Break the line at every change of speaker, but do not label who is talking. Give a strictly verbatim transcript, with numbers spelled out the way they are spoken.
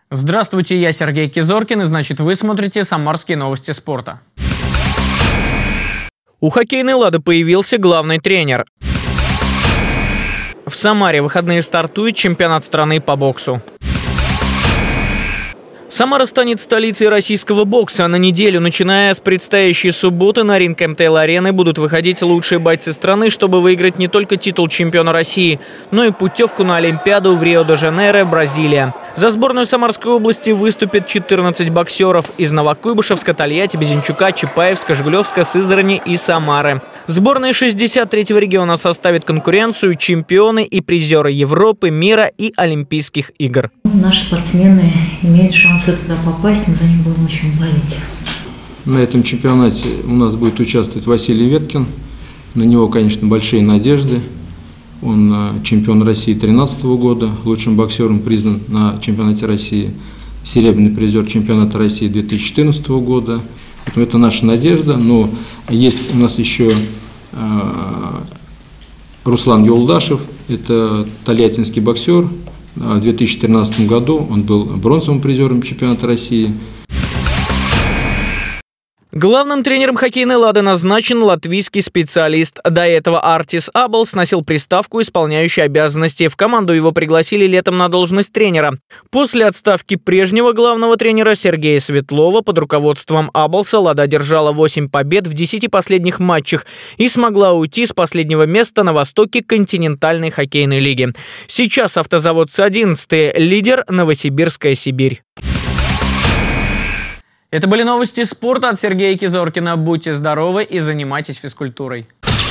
Здравствуйте, я Сергей Кизоркин, и значит вы смотрите «Самарские новости спорта». У хоккейной «Лады» появился главный тренер. В Самаре в выходные стартует чемпионат страны по боксу. Самара станет столицей российского бокса. На неделю, начиная с предстоящей субботы, на ринг эм тэ эл-арены будут выходить лучшие бойцы страны, чтобы выиграть не только титул чемпиона России, но и путевку на Олимпиаду в Рио-де-Жанейро, Бразилия. За сборную Самарской области выступят четырнадцать боксеров из Новокуйбышевска, Тольятти, Безенчука, Чапаевска, Жигулевска, Сызрани и Самары. Сборная шестьдесят третьего региона составит конкуренцию чемпионы и призеры Европы, мира и Олимпийских игр.
Наши спортсмены имеют шанс туда попасть, мы за них будем очень болеть.
На этом чемпионате у нас будет участвовать Василий Веткин. На него, конечно, большие надежды. Он чемпион России две тысячи тринадцатого года, лучшим боксером признан на чемпионате России, серебряный призер чемпионата России две тысячи четырнадцатого года. Поэтому это наша надежда. Но есть у нас еще э, Руслан Юлдашев, это тольяттинский боксер. В две тысячи тринадцатом году он был бронзовым призером чемпионата России.
Главным тренером хоккейной «Лады» назначен латвийский специалист. До этого Артис Абелс носил приставку «исполняющий обязанности». В команду его пригласили летом на должность тренера. После отставки прежнего главного тренера Сергея Светлова под руководством Абелса «Лада» держала восемь побед в десяти последних матчах и смогла уйти с последнего места на востоке континентальной хоккейной лиги. Сейчас «Автозаводцы» одиннадцатый, лидер Новосибирская Сибирь. Это были новости спорта от Сергея Кизоркина. Будьте здоровы и занимайтесь физкультурой.